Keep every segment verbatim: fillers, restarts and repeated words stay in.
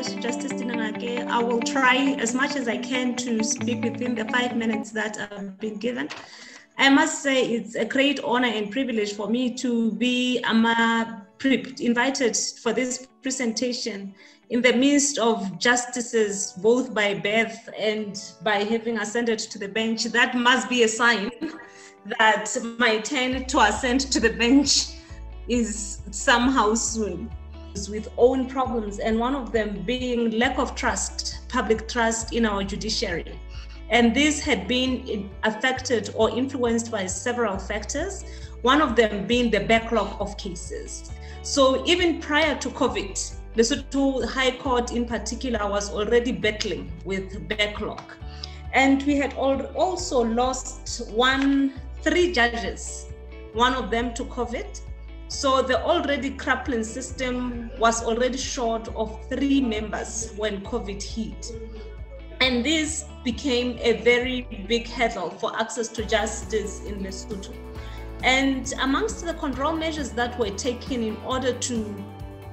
much, Justice Tinangake. I will try as much as I can to speak within the five minutes that I've been given. I must say it's a great honor and privilege for me to be um, invited for this presentation in the midst of justices, both by birth and by having ascended to the bench. That must be a sign that my turn to ascend to the bench is somehow soon, with own problems, and one of them being lack of trust, public trust in our judiciary. And this had been affected or influenced by several factors, one of them being the backlog of cases. So even prior to COVID, the Lesotho High Court in particular was already battling with backlog. And we had also lost one, three judges, one of them to COVID. So the already crippling system was already short of three members when COVID hit. And this became a very big hurdle for access to justice in Lesotho. And amongst the control measures that were taken in order to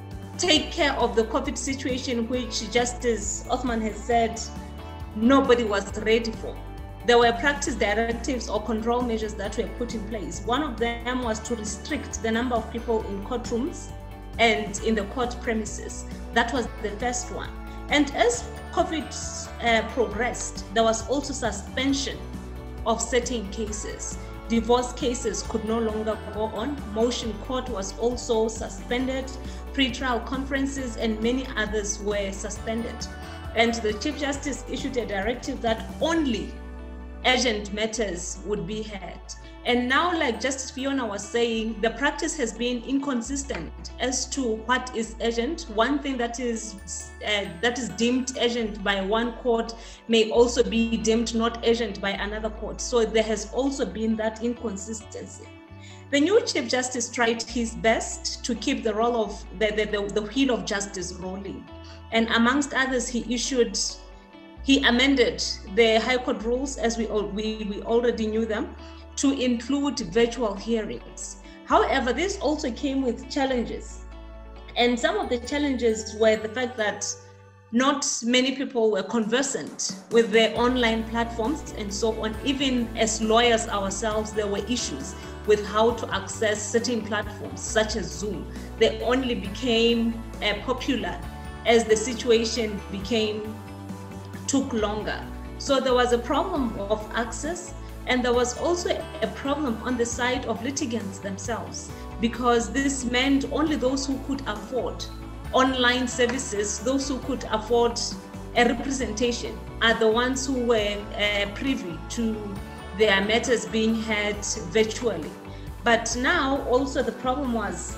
take care of the COVID situation, which Justice Othman has said nobody was ready for, there were practice directives or control measures that were put in place. One of them was to restrict the number of people in courtrooms and in the court premises. That was the first one. And as COVID uh, progressed, there was also suspension of certain cases. Divorce cases could no longer go on. Motion court was also suspended. Pre-trial conferences and many others were suspended. And the Chief Justice issued a directive that only urgent matters would be heard. And now, like Justice Fiona was saying, the practice has been inconsistent as to what is urgent. One thing that is uh, that is deemed urgent by one court may also be deemed not urgent by another court. So there has also been that inconsistency. The new Chief Justice tried his best to keep the role of the, the, the, the wheel of justice rolling. And amongst others, he issued He amended the High Court rules, as we, all, we, we already knew them, to include virtual hearings. However, this also came with challenges. And some of the challenges were the fact that not many people were conversant with the online platforms and so on. Even as lawyers ourselves, there were issues with how to access certain platforms, such as Zoom. They only became uh, popular as the situation became took longer. So there was a problem of access, and there was also a problem on the side of litigants themselves, because this meant only those who could afford online services, those who could afford a representation, are the ones who were uh, privy to their matters being heard virtually. But now also the problem was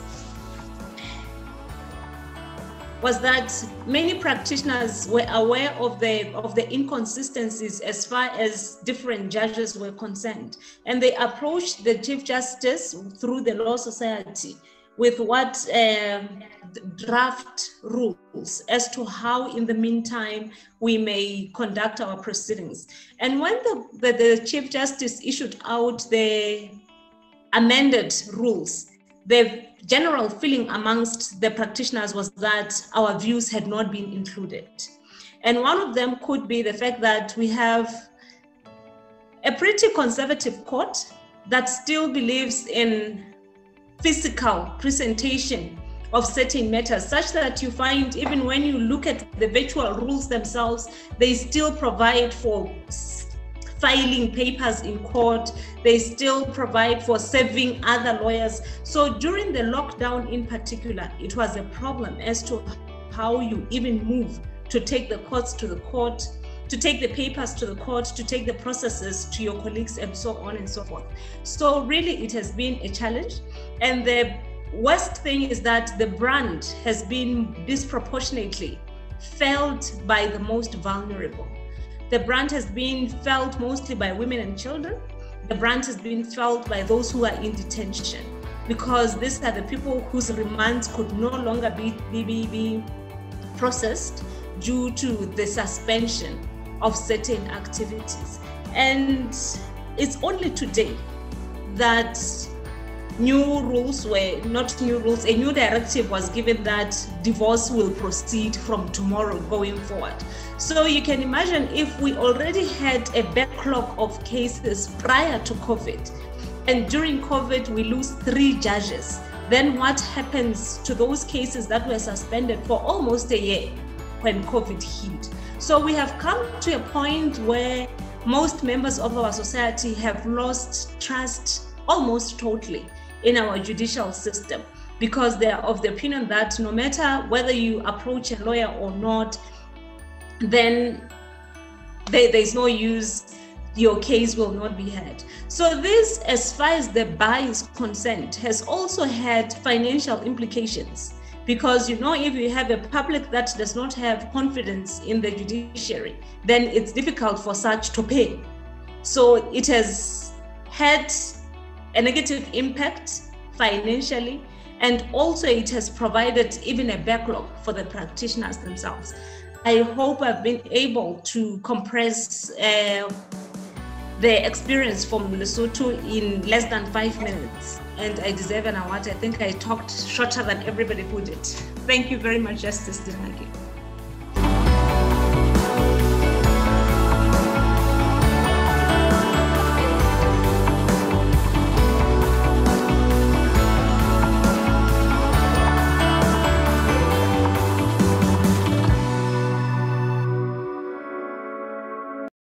was that many practitioners were aware of the, of the inconsistencies as far as different judges were concerned. And they approached the Chief Justice through the Law Society with what uh, draft rules as to how, in the meantime, we may conduct our proceedings. And when the, the, the Chief Justice issued out the amended rules, the general feeling amongst the practitioners was that our views had not been included. And one of them could be the fact that we have a pretty conservative court that still believes in physical presentation of certain matters, such that you find even when you look at the virtual rules themselves, they still provide for filing papers in court. They still provide for serving other lawyers. So during the lockdown in particular, it was a problem as to how you even move to take the courts to the court, to take the papers to the court, to take the processes to your colleagues, and so on and so forth. So really it has been a challenge. And the worst thing is that the brand has been disproportionately felt by the most vulnerable. The brand has been felt mostly by women and children. The brand has been felt by those who are in detention, because these are the people whose remands could no longer be, be, be processed due to the suspension of certain activities. And it's only today that new rules were, not new rules, a new directive was given that divorce will proceed from tomorrow going forward. So you can imagine if we already had a backlog of cases prior to COVID, and during COVID we lose three judges, then what happens to those cases that were suspended for almost a year when COVID hit? So we have come to a point where most members of our society have lost trust almost totally in our judicial system, because they are of the opinion that no matter whether you approach a lawyer or not, then there, there's no use, your case will not be heard. So this, as far as the bar is concerned, has also had financial implications, because, you know, if you have a public that does not have confidence in the judiciary, then it's difficult for such to pay. So it has had a negative impact financially, and also it has provided even a backlog for the practitioners themselves. I hope I've been able to compress uh, the experience from Lesotho in less than five minutes. And I deserve an award. I think I talked shorter than everybody who did. Thank you very much, Justice Dimaki.